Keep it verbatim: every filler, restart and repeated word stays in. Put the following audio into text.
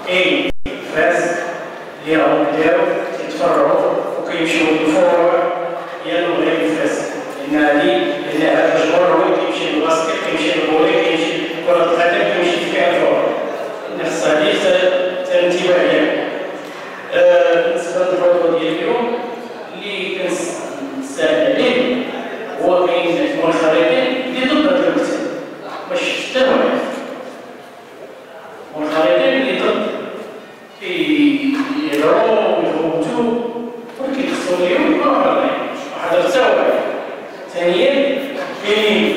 اي فاز اللي راهم كداروا كيتفرعوا وكيمشيو للفروع ديال المغرب الفاس، لان هذه لان هذا المجموع هو اللي كيمشي للباسكت، كيمشي للفولي، كيمشي لكرة القدم، كيمشي في كاع الفروع. خص هذه تنتبه ليها. بالنسبه للموضوع ديال اليوم اللي كنستعد عليه هو كاين منخرطين اللي ضد هذا المكتب، باش حتى واحد منخرطين اللي ضد كيهضروا ويفوتوا ولكن خصهم اليوم ما حضر حتى واحد. ثانيا كاين